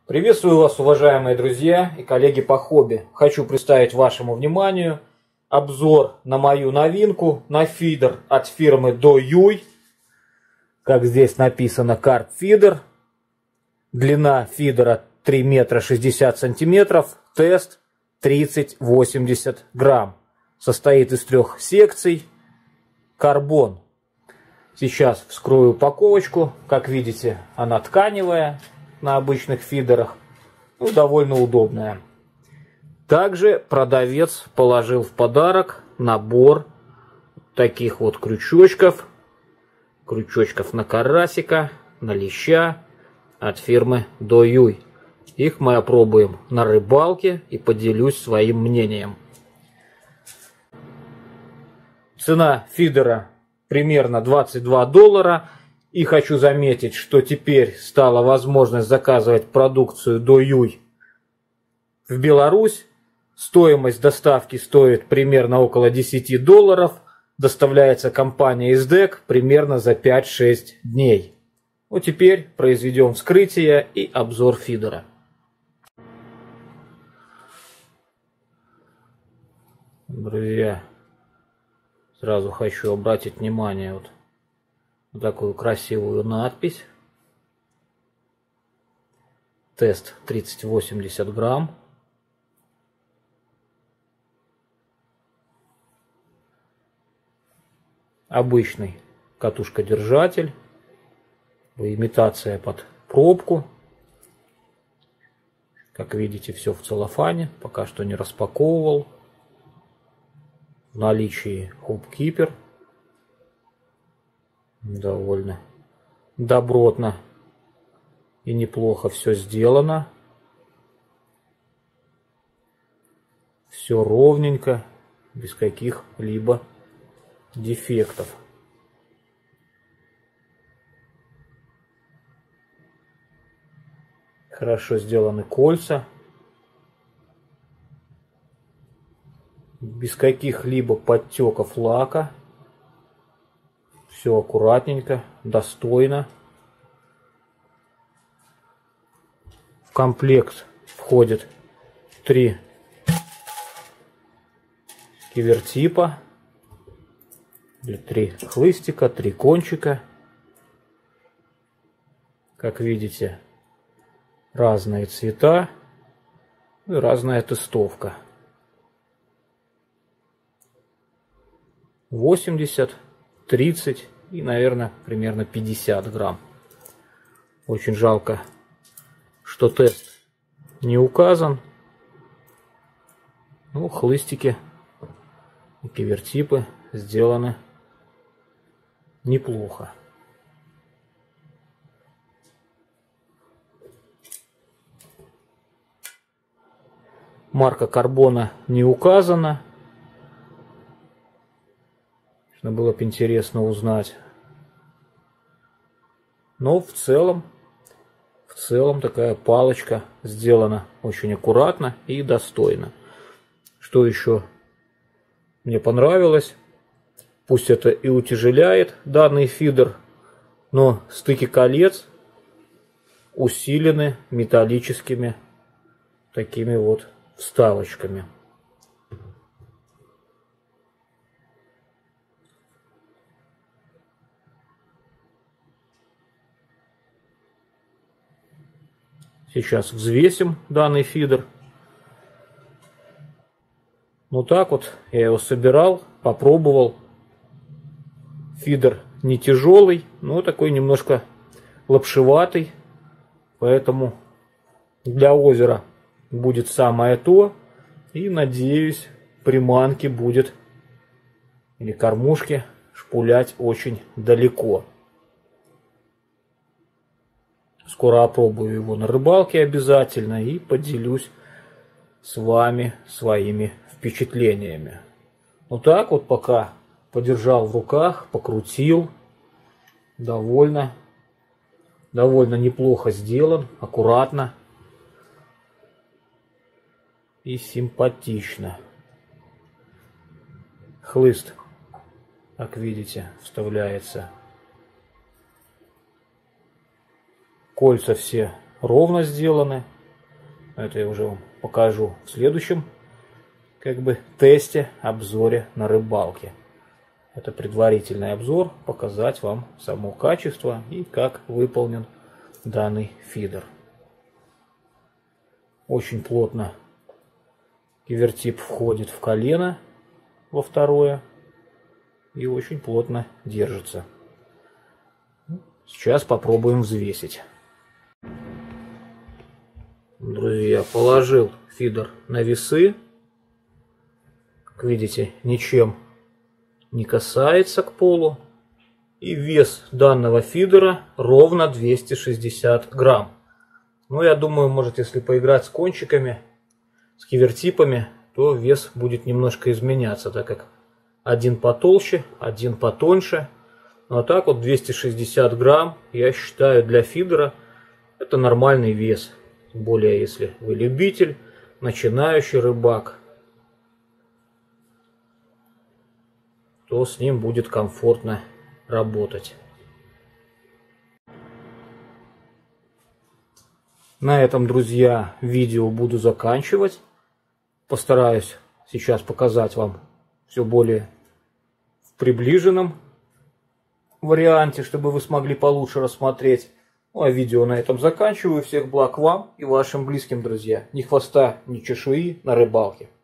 Приветствую вас, уважаемые друзья и коллеги по хобби. Хочу представить вашему вниманию обзор на мою новинку, на фидер от фирмы Doyuy. Как здесь написано, Carp Feeder. Длина фидера 3 метра 60 сантиметров. Тест 30-80 грамм. Состоит из 3 секций. Карбон. Сейчас вскрою упаковочку. Как видите, она тканевая. На обычных фидерах, довольно удобная. Также продавец положил в подарок набор таких вот крючочков на карасика, на леща от фирмы Doyuy. Их мы опробуем на рыбалке и поделюсь своим мнением. Цена фидера примерно $22. И хочу заметить, что теперь стала возможность заказывать продукцию Doyuy в Беларусь. Стоимость доставки стоит примерно около $10. Доставляется компания SDEC примерно за 5-6 дней. Вот теперь произведем вскрытие и обзор фидера. Друзья, сразу хочу обратить внимание вот такую красивую надпись. Тест 30-80 грамм. Обычный катушкодержатель. Имитация под пробку. Как видите, все в целлофане. Пока что не распаковывал. В наличии хубкипер. Довольно добротно и неплохо все сделано. Все ровненько, без каких-либо дефектов. Хорошо сделаны кольца. Без каких-либо подтеков лака. Все аккуратненько, достойно. В комплект входит 3 кивертипа, 3 хлыстика, 3 кончика. Как видите, разные цвета и разная тестовка. 80, 30 и, наверное, примерно 50 грамм. Очень жалко, что тест не указан. Ну, хлыстики и кивертипы сделаны неплохо. Марка карбона не указана. Было бы интересно узнать. Но в целом такая палочка сделана очень аккуратно и достойно. Что еще мне понравилось? Пусть это и утяжеляет данный фидер, но стыки колец усилены металлическими такими вот вставочками. Сейчас взвесим данный фидер. Ну так вот я его собирал, попробовал. Фидер не тяжелый, но такой немножко лапшеватый. Поэтому для озера будет самое то. И надеюсь, приманки будет или кормушки шпулять очень далеко. Скоро опробую его на рыбалке обязательно и поделюсь с вами своими впечатлениями. Вот так вот пока подержал в руках, покрутил. Довольно неплохо сделан, аккуратно и симпатично. Хлыст, как видите, вставляется. Кольца все ровно сделаны, Это я уже вам покажу в следующем тесте, обзоре на рыбалке. Это предварительный обзор, показать вам само качество и как выполнен данный фидер. Очень плотно кивертип входит в колено во второе и очень плотно держится. Сейчас попробуем взвесить. Друзья, положил фидер на весы. Как видите, ничем не касается к полу. И вес данного фидера ровно 260 грамм. Ну, я думаю, может, если поиграть с кончиками, с кивертипами, то вес будет немножко изменяться, так как один потолще, один потоньше. Ну, а так вот 260 грамм, я считаю, для фидера это нормальный вес. Тем более, если вы любитель, начинающий рыбак, то с ним будет комфортно работать. На этом, друзья, видео буду заканчивать. Постараюсь сейчас показать вам все более в приближенном варианте, чтобы вы смогли получше рассмотреть. Ну а видео на этом заканчиваю. Всех благ вам и вашим близким, друзья. Ни хвоста, ни чешуи на рыбалке.